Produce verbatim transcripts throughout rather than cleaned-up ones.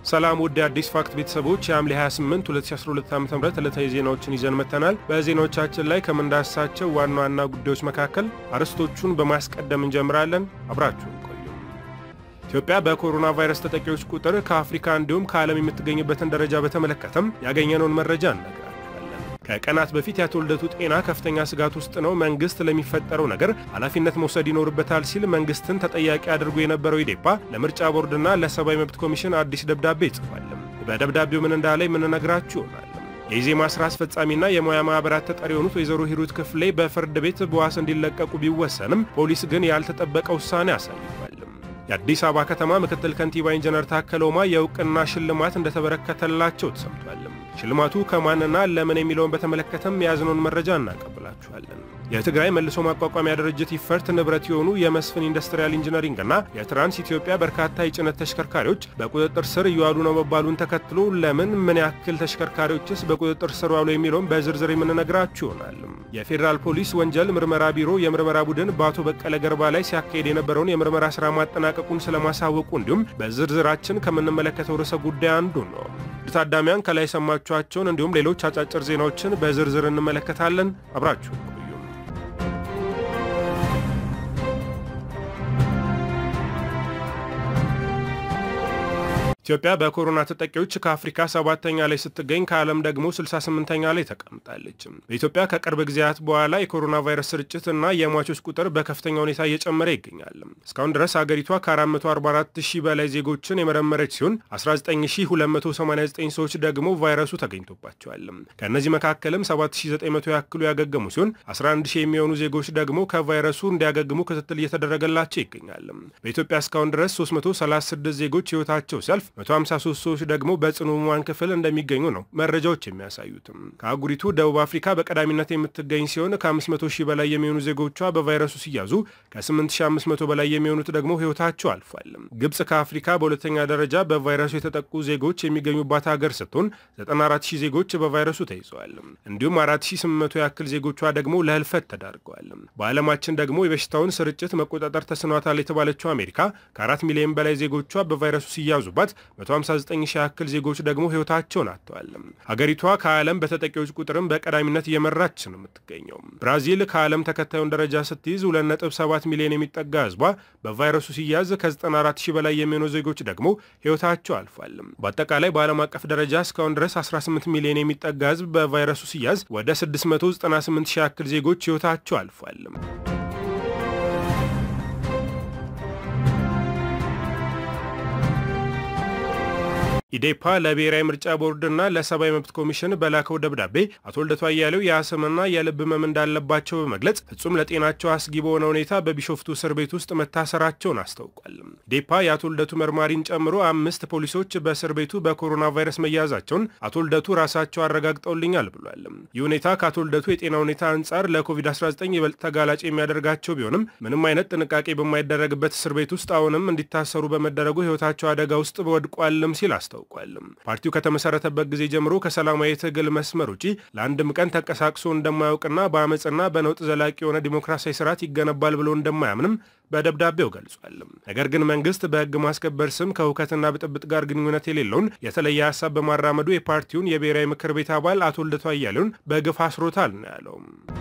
ሰላም ወደ አዲስ ፋክት ቤተሰቦች የሐምሌ ሃያ ስምንት ሁለት ሺህ አስራ ሁለት ዓ.ም ዕለታዊ ዜናዎችን ይዘን መተናል። በዜናዎቻችን ላይ ከመንዳሳቸው ዋና ዋና ጉዳዮች መካከል አርዕስቶቹን በማስቀደም እንጀምራለን። አብራችሁን ቆዩ። ኢትዮጵያ በኮሮና ቫይረስ ተጠቂዎች ቁጥር ከአፍሪካ እንዲሁም ከዓለም የምትገኝበትን ደረጃ በተመለከተም ያገኘነውን መረጃ እንነግራችኋለን። ከቀናት በፊት ያተወልደቱ ጤና ከፍተኛ ስጋት ውስጥ ነው፣ መንግስት ለሚፈጠረው ነገር ኃላፊነት መውሰድ ይኖርበታል ሲል መንግስትን ተጠያቂ አድርጎ የነበረው ኢዴፓ ለምርጫ ቦርድና ለሰብአዊ መብት ኮሚሽን አዲስ ደብዳቤ ጽፏል። በደብዳቤው ምን እንዳለ የምንነግራችሁ ይሆናል። የኢዜማ ስራ አስፈጻሚና የሙያ ማህበራት ተጠሪ የሆኑት ወይዘሮ ሂሩት ክፍሌ በፍርድ ቤት በዋስ እንዲለቀቁ ቢወሰንም ፖሊስ ግን ያልተጠበቀ ውሳኔ አሳይቷል። የአዲስ አበባ ከተማ ምክትል ከንቲባ ኢንጂነር ታከለ ኡማ የእውቅና ሽልማት እንደተበረከተላቸው ተሰምቷል። ሽልማቱ ከማንና ለምን የሚለውን በተመለከተም ያዝነውን መረጃ እናቀብላችኋለን። የትግራይ መልሶ ማቋቋሚያ ድርጅት ይፈርት ንብረት የሆኑ የመስፍን ኢንዱስትሪያል ኢንጂነሪንግ እና የትራንስ ኢትዮጵያ በርካታ የጭነት ተሽከርካሪዎች በቁጥጥር ስር እየዋሉ ነው መባሉን ተከትሎ ለምን ምን ያክል ተሽከርካሪዎችስ በቁጥጥር ስር ዋሉ የሚለውን በዝርዝር የምንነግራችሁ ይሆናል። የፌደራል ፖሊስ ወንጀል ምርመራ ቢሮ የምርመራ ቡድን በአቶ በቀለ ገርባ ላይ ሲያካሄድ የነበረውን የምርመራ ስራ ማጠናቀቁን ስለማሳወቁ እንዲሁም በዝርዝራችን ከምንመለከተው ርዕሰ ጉዳይ አንዱ ነው። ታዳሚያን ከላይ ሰማችኋቸውን እንዲሁም ሌሎች አጫጭር ዜናዎችን በዝርዝር እንመለከታለን። አብራችሁ ኢትዮጵያ በኮሮና ተጠቂዎች ከአፍሪካ ሰባተኛ ላይ ስትገኝ ከዓለም ደግሞ ስልሳ ስምንተኛ ላይ ተቀምጣለች። በኢትዮጵያ ከቅርብ ጊዜያት በኋላ የኮሮና ቫይረስ ስርጭትና የሟቾች ቁጥር በከፍተኛ ሁኔታ እየጨመረ ይገኛል። እስካሁን ድረስ አገሪቷ ከአራት መቶ አርባ አራት ሺህ በላይ ዜጎችን የመረመረች ሲሆን አስራ ዘጠኝ ሺህ ሁለት መቶ ሰማንያ ዘጠኝ ሰዎች ደግሞ ቫይረሱ ተገኝቶባቸዋል። ከእነዚህ መካከልም ሰባት ሺህ ዘጠኝ መቶ ያክሉ ያገገሙ ሲሆን አስራ አንድ ሺህ የሚሆኑ ዜጎች ደግሞ ከቫይረሱ እንዲያገግሙ ክትትል እየተደረገላቸው ይገኛል። በኢትዮጵያ እስካሁን ድረስ ሶስት መቶ ሰላሳ ስድስት ዜጎች ህይወታቸው ሲያልፍ መቶ ሃምሳ ሶስት ሰዎች ደግሞ በጽኑ ህሙማን ክፍል እንደሚገኙ ነው መረጃዎች የሚያሳዩት። ከአህጉሪቱ ደቡብ አፍሪካ በቀዳሚነት የምትገኝ ሲሆን ከአምስት መቶ ሺህ በላይ የሚሆኑ ዜጎቿ በቫይረሱ ሲያዙ ከስምንት ሺህ አምስት መቶ በላይ የሚሆኑት ደግሞ ህይወታቸው አልፏል። ግብጽ ከአፍሪካ በሁለተኛ ደረጃ በቫይረሱ የተጠቁ ዜጎች የሚገኙባት ሀገር ስትሆን ዘጠና አራት ሺህ ዜጎች በቫይረሱ ተይዘዋል። እንዲሁም አራት ሺህ ስምንት መቶ ያክል ዜጎቿ ደግሞ ለህልፈት ተዳርገዋል። በዓለማችን ደግሞ የበሽታውን ስርጭት መቆጣጠር ተስኗታል የተባለችው አሜሪካ ከአራት ሚሊዮን በላይ ዜጎቿ በቫይረሱ ሲያዙባት መቶ ሃምሳ ዘጠኝ ሺህ ያክል ዜጎች ደግሞ ህይወታቸውን አጥተዋል። ሀገሪቷ ከዓለም በተጠቂዎች ቁጥርም በቀዳሚነት እየመራች ነው የምትገኘው። ብራዚል ከዓለም ተከታዩን ደረጃ ስትይዝ ሁለት ነጥብ ሰባት ሚሊዮን የሚጠጋ ህዝቧ በቫይረሱ ሲያዝ ከዘጠና አራት ሺህ በላይ የሚሆኑ ዜጎች ደግሞ ህይወታቸው አልፏል። በአጠቃላይ በዓለም አቀፍ ደረጃ እስካሁን ድረስ አስራ ስምንት ሚሊዮን የሚጠጋ ህዝብ በቫይረሱ ሲያዝ ወደ ስድስት መቶ ዘጠና ስምንት ሺህ ያክል ዜጎች ህይወታቸው አልፏል። ኢዴፓ ለብሔራዊ ምርጫ ቦርድና ለሰብአዊ መብት ኮሚሽን በላከው ደብዳቤ አቶ ልደቱ አያሌው የአስምና የልብ ህመም እንዳለባቸው በመግለጽ ፍጹም ለጤናቸው አስጊ በሆነ ሁኔታ በቢሾፍቱ እስር ቤት ውስጥ መታሰራቸውን አስታውቋል። ኢዴፓ የአቶ ልደቱ መርማሪን ጨምሮ አምስት ፖሊሶች በእስር ቤቱ በኮሮና ቫይረስ መያዛቸውን አቶ ልደቱ ራሳቸው አረጋግጠውልኛል ብሏል። ይህ ሁኔታ ከአቶ ልደቱ የጤና ሁኔታ አንጻር ለኮቪድ አስራ ዘጠኝ ይበልጥ ተጋላጭ የሚያደርጋቸው ቢሆንም ምንም አይነት ጥንቃቄ በማይደረግበት እስር ቤት ውስጥ አሁንም እንዲታሰሩ በመደረጉ ህይወታቸው አደጋ ውስጥ ወድቋልም ሲል አስታውቋል። ፓርቲው ከተመሰረተበት ጊዜ ጀምሮ ከሰላማዊ ትግል መስመር ውጪ ለአንድም ቀን ተንቀሳቅሶ እንደማያውቅና በአመጽና በነውጥ ዘላቂ የሆነ ዲሞክራሲያዊ ስርዓት ይገነባል ብሎ እንደማያምንም በደብዳቤው ገልጿል። ነገር ግን መንግስት በህግ ማስከበር ስም ከሁከትና ብጥብጥ ጋር ግንኙነት የሌለውን የተለየ ሐሳብ በማራመዱ የፓርቲውን የብሔራዊ ምክር ቤት አባል አቶ ልደቱ አያሌውን በግፍ አስሮታል ነው ያለው።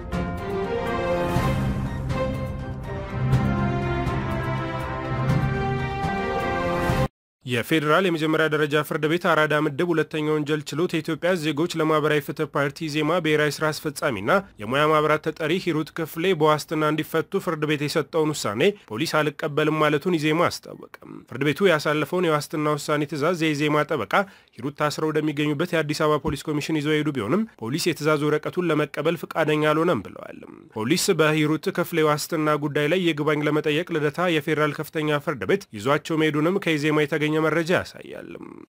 የፌደራል የመጀመሪያ ደረጃ ፍርድ ቤት አራዳ ምድብ ሁለተኛ ወንጀል ችሎት የኢትዮጵያ ዜጎች ለማህበራዊ ፍትህ ፓርቲ ኢዜማ ብሔራዊ ስራ አስፈጻሚና የሙያ ማህበራት ተጠሪ ሂሩት ክፍሌ በዋስትና እንዲፈቱ ፍርድ ቤት የሰጠውን ውሳኔ ፖሊስ አልቀበልም ማለቱን ኢዜማ አስታወቀ። ፍርድ ቤቱ ያሳለፈውን የዋስትና ውሳኔ ትዕዛዝ የኢዜማ ጠበቃ ሂሩት ታስረው ወደሚገኙበት የአዲስ አበባ ፖሊስ ኮሚሽን ይዘው ሄዱ ቢሆንም ፖሊስ የትዕዛዝ ወረቀቱን ለመቀበል ፈቃደኛ አልሆነም ብለዋል። ፖሊስ በሂሩት ክፍሌ ዋስትና ጉዳይ ላይ ይግባኝ ለመጠየቅ ልደታ የፌደራል ከፍተኛ ፍርድ ቤት ይዟቸው መሄዱንም ከኢዜማ የተገኘ መረጃ ያሳያል።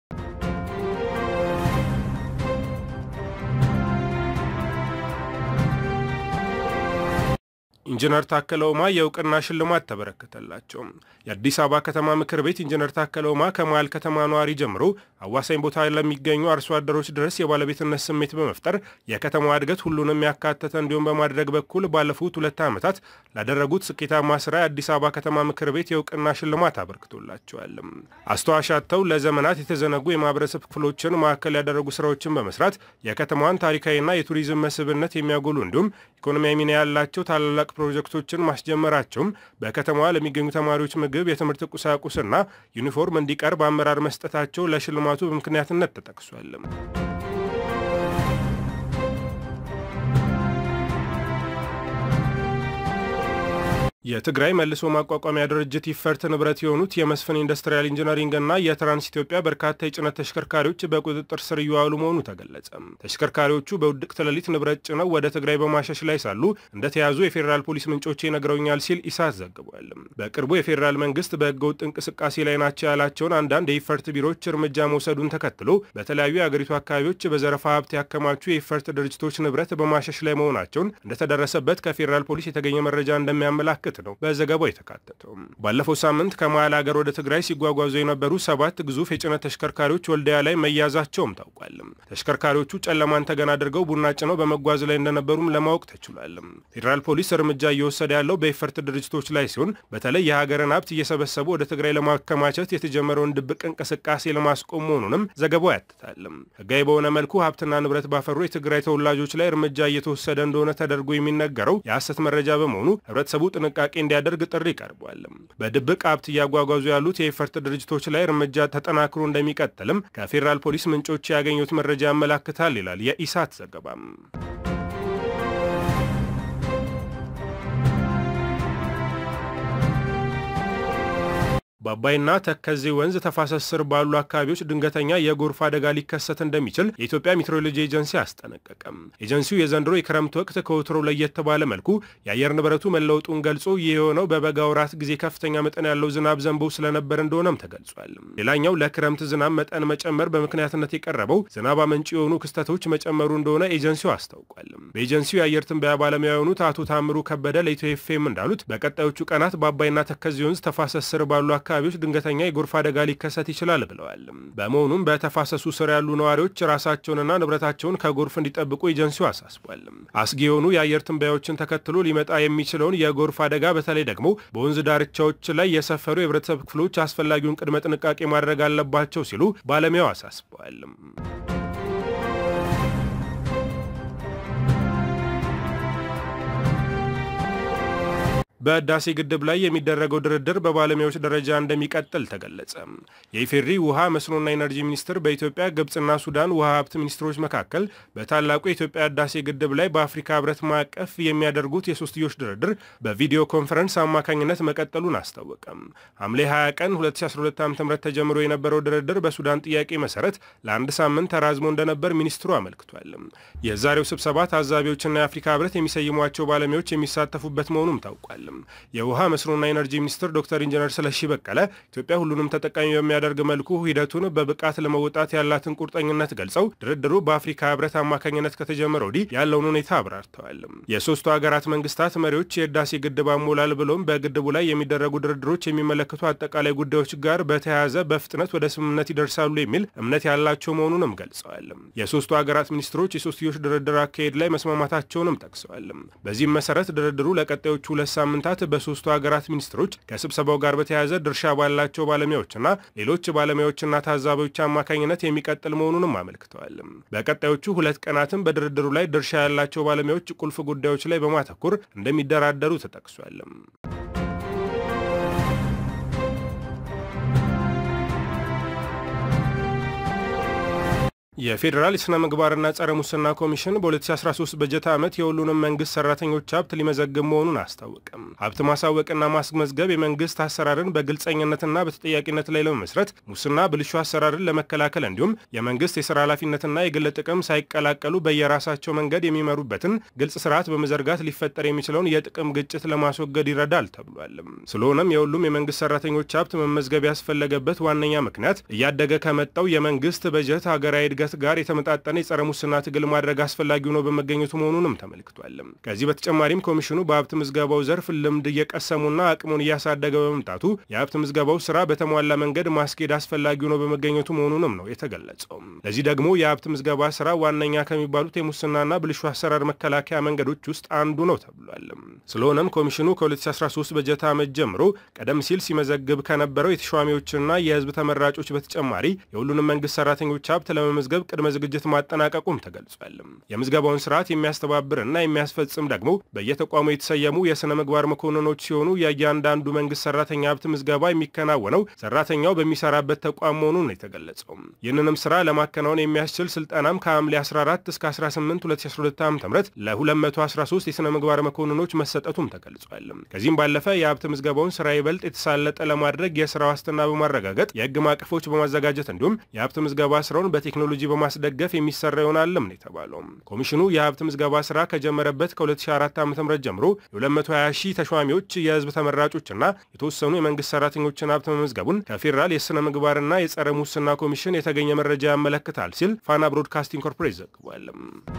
ኢንጂነር ታከለ ኡማ የእውቅና ሽልማት ተበረከተላቸው። የአዲስ አበባ ከተማ ምክር ቤት ኢንጂነር ታከለ ኡማ ከመሃል ከተማ ነዋሪ ጀምሮ አዋሳኝ ቦታ ለሚገኙ አርሶ አደሮች ድረስ የባለቤትነት ስሜት በመፍጠር የከተማዋ እድገት ሁሉንም ያካተተ እንዲሁም በማድረግ በኩል ባለፉት ሁለት ዓመታት ላደረጉት ስኬታማ ስራ የአዲስ አበባ ከተማ ምክር ቤት የእውቅና ሽልማት አበርክቶላቸዋል። አስተዋሻተው ለዘመናት የተዘነጉ የማህበረሰብ ክፍሎችን ማዕከል ያደረጉ ስራዎችን በመስራት የከተማዋን ታሪካዊና የቱሪዝም መስህብነት የሚያጎሉ እንዲሁም ኢኮኖሚያዊ ሚና ያላቸው ታላላቅ ፕሮጀክቶችን ማስጀመራቸውም በከተማዋ ለሚገኙ ተማሪዎች ምግብ፣ የትምህርት ቁሳቁስና ዩኒፎርም እንዲቀርብ አመራር መስጠታቸው ለሽልማቱ በምክንያትነት ተጠቅሷል። የትግራይ መልሶ ማቋቋሚያ ድርጅት ይፈርት ንብረት የሆኑት የመስፍን ኢንዱስትሪያል ኢንጂነሪንግ እና የትራንስ ኢትዮጵያ በርካታ የጭነት ተሽከርካሪዎች በቁጥጥር ስር እየዋሉ መሆኑ ተገለጸ። ተሽከርካሪዎቹ በውድቅት ሌሊት ንብረት ጭነው ወደ ትግራይ በማሸሽ ላይ ሳሉ እንደተያዙ የፌዴራል ፖሊስ ምንጮች ይነግረውኛል ሲል ኢሳት ዘግቧል። በቅርቡ የፌዴራል መንግስት በህገወጥ እንቅስቃሴ ላይ ናቸው ያላቸውን አንዳንድ የይፈርት ቢሮዎች እርምጃ መውሰዱን ተከትሎ በተለያዩ የአገሪቱ አካባቢዎች በዘረፋ ሀብት ያከማቹ የይፈርት ድርጅቶች ንብረት በማሸሽ ላይ መሆናቸውን እንደተደረሰበት ከፌዴራል ፖሊስ የተገኘ መረጃ እንደሚያመላክት ነው በዘገባው የተካተተው። ባለፈው ሳምንት ከመሃል ሀገር ወደ ትግራይ ሲጓጓዙ የነበሩ ሰባት ግዙፍ የጭነት ተሽከርካሪዎች ወልዲያ ላይ መያዛቸውም ታውቋል። ተሽከርካሪዎቹ ጨለማን ተገን አድርገው ቡና ጭነው በመጓዝ ላይ እንደነበሩም ለማወቅ ተችሏል። ፌዴራል ፖሊስ እርምጃ እየወሰደ ያለው በይፈርት ድርጅቶች ላይ ሲሆን በተለይ የሀገርን ሀብት እየሰበሰቡ ወደ ትግራይ ለማከማቸት የተጀመረውን ድብቅ እንቅስቃሴ ለማስቆም መሆኑንም ዘገባው ያትታል። ህጋዊ በሆነ መልኩ ሀብትና ንብረት ባፈሩ የትግራይ ተወላጆች ላይ እርምጃ እየተወሰደ እንደሆነ ተደርጎ የሚነገረው የሐሰት መረጃ በመሆኑ ህብረተሰቡ ጥንቃቄ እንዲያደርግ ጥሪ ቀርቧል። በድብቅ ሀብት እያጓጓዙ ያሉት የይፈርት ድርጅቶች ላይ እርምጃ ተጠናክሮ እንደሚቀጥልም ከፌዴራል ፖሊስ ምንጮች ያገኙት መረጃ ያመላክታል ይላል የኢሳት ዘገባ። በአባይና ተከዜ ወንዝ ተፋሰስ ስር ባሉ አካባቢዎች ድንገተኛ የጎርፍ አደጋ ሊከሰት እንደሚችል የኢትዮጵያ ሜትሮሎጂ ኤጀንሲ አስጠነቀቀ። ኤጀንሲው የዘንድሮ የክረምት ወቅት ከወትሮው ለየት ባለ መልኩ የአየር ንብረቱ መለወጡን ገልጾ ይህ የሆነው በበጋ ወራት ጊዜ ከፍተኛ መጠን ያለው ዝናብ ዘንቦ ስለነበር እንደሆነም ተገልጿል። ሌላኛው ለክረምት ዝናብ መጠን መጨመር በምክንያትነት የቀረበው ዝናብ አመንጭ የሆኑ ክስተቶች መጨመሩ እንደሆነ ኤጀንሲው አስታውቋል። በኤጀንሲው የአየር ትንበያ ባለሙያ የሆኑት አቶ ታምሩ ከበደ ለኢትዮኤፍኤም እንዳሉት በቀጣዮቹ ቀናት በአባይና ተከዜ ወንዝ ተፋሰስ ስር ባሉ አካባቢዎች ድንገተኛ የጎርፍ አደጋ ሊከሰት ይችላል ብለዋል። በመሆኑም በተፋሰሱ ስር ያሉ ነዋሪዎች ራሳቸውንና ንብረታቸውን ከጎርፍ እንዲጠብቁ ኤጀንሲው አሳስቧል። አስጊ የሆኑ የአየር ትንበያዎችን ተከትሎ ሊመጣ የሚችለውን የጎርፍ አደጋ በተለይ ደግሞ በወንዝ ዳርቻዎች ላይ የሰፈሩ የህብረተሰብ ክፍሎች አስፈላጊውን ቅድመ ጥንቃቄ ማድረግ አለባቸው ሲሉ ባለሙያው አሳስበዋል። በአዳሴ ግድብ ላይ የሚደረገው ድርድር በባለሙያዎች ደረጃ እንደሚቀጥል ተገለጸ። የኢፌዴሪ ውሃ መስኖና ኢነርጂ ሚኒስትር በኢትዮጵያ ግብጽና ሱዳን ውሃ ሀብት ሚኒስትሮች መካከል በታላቁ የኢትዮጵያ አዳሴ ግድብ ላይ በአፍሪካ ህብረት ማዕቀፍ የሚያደርጉት የሶስትዮሽ ድርድር በቪዲዮ ኮንፈረንስ አማካኝነት መቀጠሉን አስታወቀ። ሐምሌ ሃያ ቀን ሁለት ሺህ አስራ ሁለት ዓ.ም ተጀምሮ የነበረው ድርድር በሱዳን ጥያቄ መሰረት ለአንድ ሳምንት ተራዝሞ እንደነበር ሚኒስትሩ አመልክቷል። የዛሬው ስብሰባ ታዛቢዎችና የአፍሪካ ህብረት የሚሰይሟቸው ባለሙያዎች የሚሳተፉበት መሆኑም ታውቋል። የውሃ መስኖና ኢነርጂ ሚኒስትር ዶክተር ኢንጂነር ስለሺ በቀለ ኢትዮጵያ ሁሉንም ተጠቃሚ በሚያደርግ መልኩ ሂደቱን በብቃት ለመወጣት ያላትን ቁርጠኝነት ገልጸው ድርድሩ በአፍሪካ ህብረት አማካኝነት ከተጀመረ ወዲህ ያለውን ሁኔታ አብራርተዋል። የሶስቱ ሀገራት መንግስታት መሪዎች የህዳሴ ግድብ አሞላል ብሎም በግድቡ ላይ የሚደረጉ ድርድሮች የሚመለከቱ አጠቃላይ ጉዳዮች ጋር በተያያዘ በፍጥነት ወደ ስምምነት ይደርሳሉ የሚል እምነት ያላቸው መሆኑንም ገልጸዋል። የሶስቱ ሀገራት ሚኒስትሮች የሶስትዮሽ ድርድር አካሄድ ላይ መስማማታቸውንም ጠቅሰዋል። በዚህም መሰረት ድርድሩ ለቀጣዮቹ ሁለት ሳምንታት በሶስቱ ሀገራት ሚኒስትሮች ከስብሰባው ጋር በተያያዘ ድርሻ ባላቸው ባለሙያዎችና ሌሎች ባለሙያዎችና ታዛቢዎች አማካኝነት የሚቀጥል መሆኑንም አመልክተዋል። በቀጣዮቹ ሁለት ቀናትም በድርድሩ ላይ ድርሻ ያላቸው ባለሙያዎች ቁልፍ ጉዳዮች ላይ በማተኮር እንደሚደራደሩ ተጠቅሷል። የፌዴራል ስነ ምግባርና ጸረ ሙስና ኮሚሽን በሁለት ሺህ አስራ ሶስት በጀት ዓመት የሁሉንም መንግስት ሰራተኞች ሀብት ሊመዘግብ መሆኑን አስታወቀ። ሀብት ማሳወቅና ማስመዝገብ የመንግስት አሰራርን በግልጸኝነትና በተጠያቂነት ላይ ለመመስረት ሙስና፣ ብልሹ አሰራርን ለመከላከል እንዲሁም የመንግስት የሥራ ኃላፊነትና የግል ጥቅም ሳይቀላቀሉ በየራሳቸው መንገድ የሚመሩበትን ግልጽ ስርዓት በመዘርጋት ሊፈጠር የሚችለውን የጥቅም ግጭት ለማስወገድ ይረዳል ተብሏል። ስለሆነም የሁሉም የመንግስት ሰራተኞች ሀብት መመዝገብ ያስፈለገበት ዋነኛ ምክንያት እያደገ ከመጣው የመንግስት በጀት ሀገራዊ እድገት ጋር የተመጣጠነ የጸረ ሙስና ትግል ማድረግ አስፈላጊ ሆኖ በመገኘቱ መሆኑንም ተመልክቷል። ከዚህ በተጨማሪም ኮሚሽኑ በሀብት ምዝገባው ዘርፍ ልምድ እየቀሰሙና አቅሙን እያሳደገ በመምጣቱ የሀብት ምዝገባው ስራ በተሟላ መንገድ ማስኬድ አስፈላጊ ሆኖ በመገኘቱ መሆኑንም ነው የተገለጸው። ለዚህ ደግሞ የሀብት ምዝገባ ስራ ዋነኛ ከሚባሉት የሙስናና ብልሹ አሰራር መከላከያ መንገዶች ውስጥ አንዱ ነው ተብሏል። ስለሆነም ኮሚሽኑ ከ2013 በጀት ዓመት ጀምሮ ቀደም ሲል ሲመዘግብ ከነበረው የተሿሚዎችና የህዝብ ተመራጮች በተጨማሪ የሁሉንም መንግስት ሰራተኞች ሀብት ለመመዝገብ ቅድመ ዝግጅት ማጠናቀቁም ተገልጿል። የምዝገባውን ስርዓት የሚያስተባብርና የሚያስፈጽም ደግሞ በየተቋሙ የተሰየሙ የሥነ ምግባር መኮንኖች ሲሆኑ የእያንዳንዱ መንግስት ሰራተኛ ሀብት ምዝገባ የሚከናወነው ሰራተኛው በሚሰራበት ተቋም መሆኑን የተገለጸው። ይህንንም ስራ ለማከናወን የሚያስችል ስልጠናም ከሐምሌ አስራ አራት እስከ አስራ ስምንት ሁለት ሺህ አስራ ሁለት ዓ.ም ለ213 የሥነ ምግባር መኮንኖች መሰጠቱም ተገልጿል። ከዚህም ባለፈ የሀብት ምዝገባውን ስራ ይበልጥ የተሳለጠ ለማድረግ የስራ ዋስትና በማረጋገጥ የህግ ማዕቀፎች በማዘጋጀት እንዲሁም የሀብት ምዝገባ ስራውን በቴክኖሎጂ በማስደገፍ የሚሰራ ይሆናልም ነው የተባለው። ኮሚሽኑ የሀብት ምዝገባ ስራ ከጀመረበት ከሁለት ሺህ አራት ዓ.ም ጀምሮ ሁለት መቶ ሀያ ሺህ ተሿሚዎች የህዝብ ተመራጮችና የተወሰኑ የመንግስት ሰራተኞችን ሀብት መመዝገቡን ከፌዴራል የሥነ ምግባርና የጸረ ሙስና ኮሚሽን የተገኘ መረጃ ያመለክታል ሲል ፋና ብሮድካስቲንግ ኮርፖሬት ዘግቧል።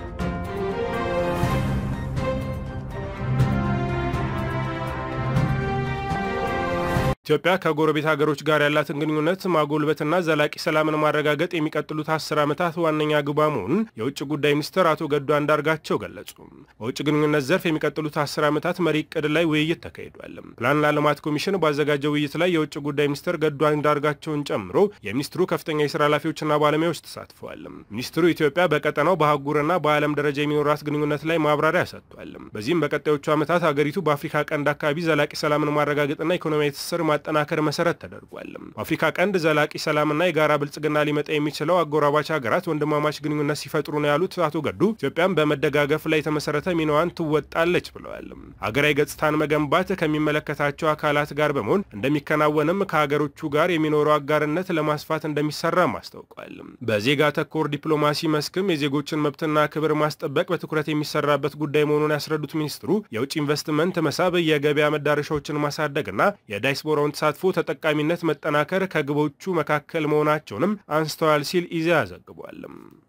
ኢትዮጵያ ከጎረቤት ሀገሮች ጋር ያላትን ግንኙነት ማጎልበትና ዘላቂ ሰላምን ማረጋገጥ የሚቀጥሉት አስር ዓመታት ዋነኛ ግባ መሆኑን የውጭ ጉዳይ ሚኒስትር አቶ ገዱ አንዳርጋቸው ገለጹ። በውጭ ግንኙነት ዘርፍ የሚቀጥሉት አስር ዓመታት መሪ ዕቅድ ላይ ውይይት ተካሂዷል። ፕላንና ልማት ኮሚሽን ባዘጋጀው ውይይት ላይ የውጭ ጉዳይ ሚኒስትር ገዱ አንዳርጋቸውን ጨምሮ የሚኒስትሩ ከፍተኛ የሥራ ኃላፊዎችና ባለሙያዎች ተሳትፈዋል። ሚኒስትሩ ኢትዮጵያ በቀጠናው በአህጉርና በዓለም ደረጃ የሚኖራት ግንኙነት ላይ ማብራሪያ ሰጥቷል። በዚህም በቀጣዮቹ ዓመታት ሀገሪቱ በአፍሪካ ቀንድ አካባቢ ዘላቂ ሰላምን ማረጋገጥና ኢኮኖሚያዊ ትስስር ማጠናከር መሰረት ተደርጓል። በአፍሪካ ቀንድ ዘላቂ ሰላምና የጋራ ብልጽግና ሊመጣ የሚችለው አጎራባች ሀገራት ወንድማማች ግንኙነት ሲፈጥሩ ነው ያሉት አቶ ገዱ ኢትዮጵያም በመደጋገፍ ላይ የተመሰረተ ሚናዋን ትወጣለች ብለዋል። ሀገራዊ ገጽታን መገንባት ከሚመለከታቸው አካላት ጋር በመሆን እንደሚከናወንም ከሀገሮቹ ጋር የሚኖረው አጋርነት ለማስፋት እንደሚሰራም አስታውቋል። በዜጋ ተኮር ዲፕሎማሲ መስክም የዜጎችን መብትና ክብር ማስጠበቅ በትኩረት የሚሰራበት ጉዳይ መሆኑን ያስረዱት ሚኒስትሩ የውጭ ኢንቨስትመንት መሳብ፣ የገበያ መዳረሻዎችን ማሳደግና የዳያስፖራውን ተሳትፎ ተጠቃሚነት መጠናከር ከግቦቹ መካከል መሆናቸውንም አንስተዋል ሲል ኢዜአ ዘግቧል።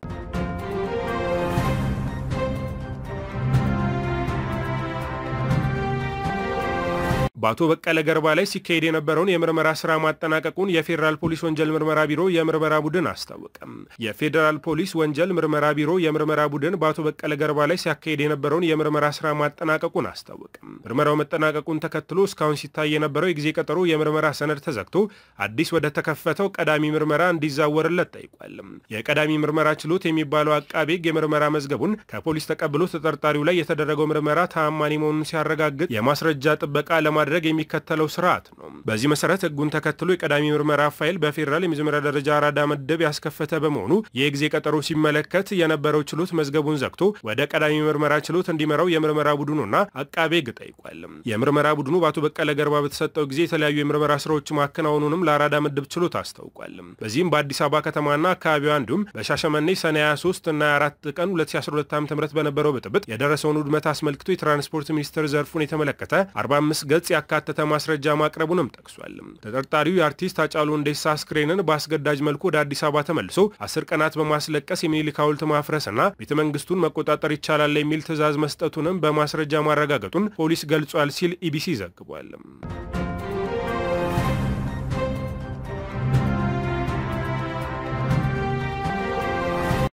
በአቶ በቀለ ገርባ ላይ ሲካሄድ የነበረውን የምርመራ ስራ ማጠናቀቁን የፌዴራል ፖሊስ ወንጀል ምርመራ ቢሮ የምርመራ ቡድን አስታወቀም። የፌዴራል ፖሊስ ወንጀል ምርመራ ቢሮ የምርመራ ቡድን በአቶ በቀለ ገርባ ላይ ሲካሄድ የነበረውን የምርመራ ስራ ማጠናቀቁን አስታወቀም። ምርመራው መጠናቀቁን ተከትሎ እስካሁን ሲታይ የነበረው የጊዜ ቀጠሮ የምርመራ ሰነድ ተዘግቶ አዲስ ወደ ተከፈተው ቀዳሚ ምርመራ እንዲዛወርለት ጠይቋል። የቀዳሚ ምርመራ ችሎት የሚባለው አቃቤ ሕግ የምርመራ መዝገቡን ከፖሊስ ተቀብሎ ተጠርጣሪው ላይ የተደረገው ምርመራ ተአማኒ መሆኑን ሲያረጋግጥ የማስረጃ ጥበቃ ለማ ድረግ የሚከተለው ስርዓት ነው። በዚህ መሰረት ህጉን ተከትሎ የቀዳሚ ምርመራ ፋይል በፌዴራል የመጀመሪያ ደረጃ አራዳ መደብ ያስከፈተ በመሆኑ የጊዜ ቀጠሮ ሲመለከት የነበረው ችሎት መዝገቡን ዘግቶ ወደ ቀዳሚ ምርመራ ችሎት እንዲመራው የምርመራ ቡድኑና አቃቤ ሕግ ጠይቋል። የምርመራ ቡድኑ በአቶ በቀለ ገርባ በተሰጠው ጊዜ የተለያዩ የምርመራ ስራዎች ማከናወኑንም ለአራዳ መደብ ችሎት አስታውቋል። በዚህም በአዲስ አበባ ከተማና አካባቢዋ እንዲሁም በሻሸመኔ ሰኔ ሃያ ሶስት እና አራት ቀን ሁለት ሺህ አስራ ሁለት ዓ.ም በነበረው ብጥብጥ የደረሰውን ውድመት አስመልክቶ የትራንስፖርት ሚኒስቴር ዘርፉን የተመለከተ አርባ አምስት ገጽ ያካተተ ማስረጃ ማቅረቡንም ጠቅሷል። ተጠርጣሪው የአርቲስት ሃጫሉ ሁንዴሳ አስክሬንን በአስገዳጅ መልኩ ወደ አዲስ አበባ ተመልሶ አስር ቀናት በማስለቀስ የሚኒሊክ ሐውልት ማፍረስና ቤተመንግስቱን መቆጣጠር ይቻላል የሚል ትዕዛዝ መስጠቱንም በማስረጃ ማረጋገጡን ፖሊስ ገልጿል ሲል ኢቢሲ ዘግቧል።